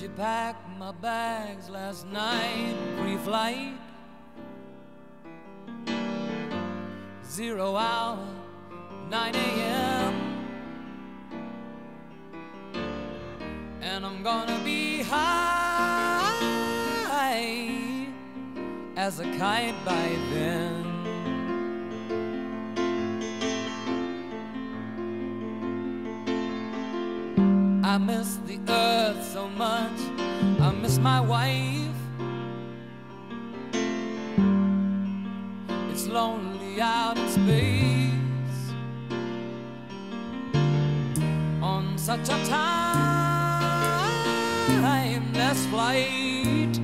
you pack my bags last night, pre-flight? 0 hour, 9 a.m. And I'm gonna be high as a kite by then. I miss the earth so much, I miss my wife. It's lonely out in space on such a timeless flight.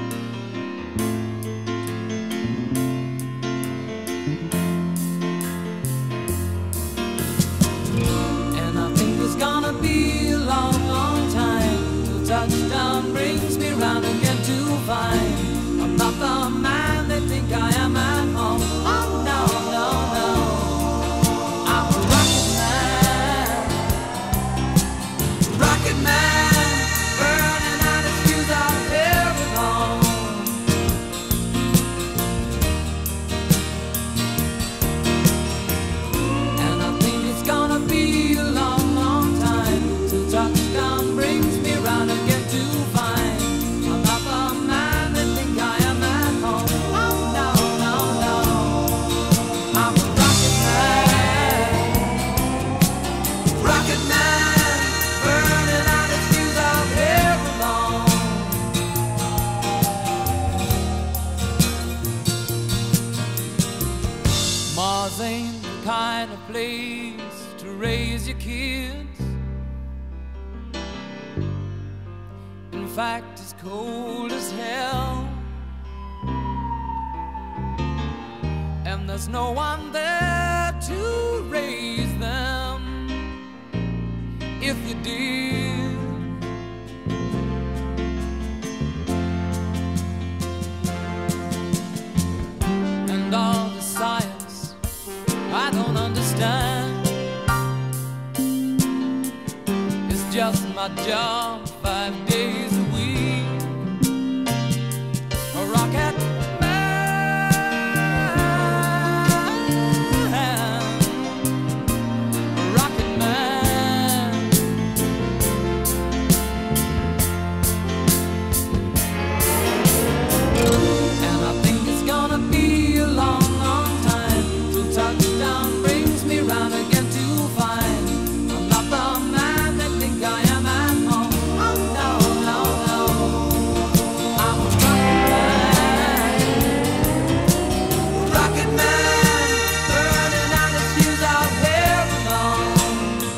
And I think it's gonna be a long, long time till touchdown brings me round again to find I'm not the man they think I am at home. Oh no, no, no, I'm a rocket man, burning out his fuse out here at home. And I think it's gonna be a long, long time till touchdown brings me round again to find I'm not the man they think I am at home. Oh no, no, no, I'm a rocket man, burning out his fuse out here alone. Mars ain't the kind of place to raise your kids. In fact, it's cold as hell, and there's no one there to raise them if you did. And all the science I don't understand, it's just my job 5 days a week. A rocket man, a rocket man. And I think it's gonna be a long, long time till touchdown brings me round again to find I'm not the man they think I am at home. Oh no, no, no, I'm a rocket man, burning out his fuse out here alone.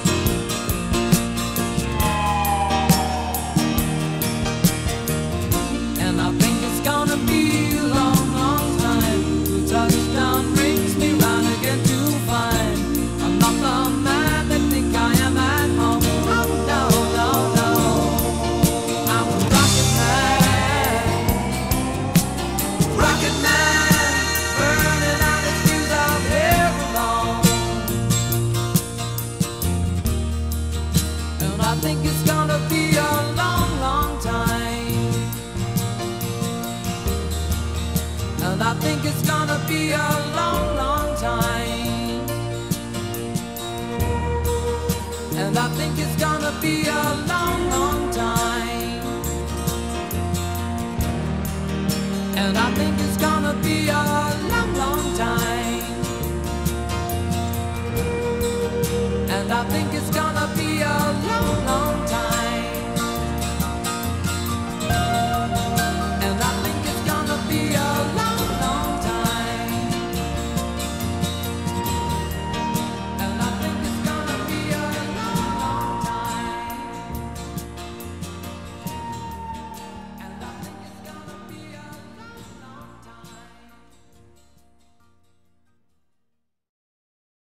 And I think it's gonna be a long, long time till touchdown brings me round again to find I'm not the man they think I am at home. Oh no, no, no, I'm a rocket man, burning out his fuse out here alone. And I think it's gonna be a long, long time. And I think it's gonna be a long, long time. And I think it's gonna be a long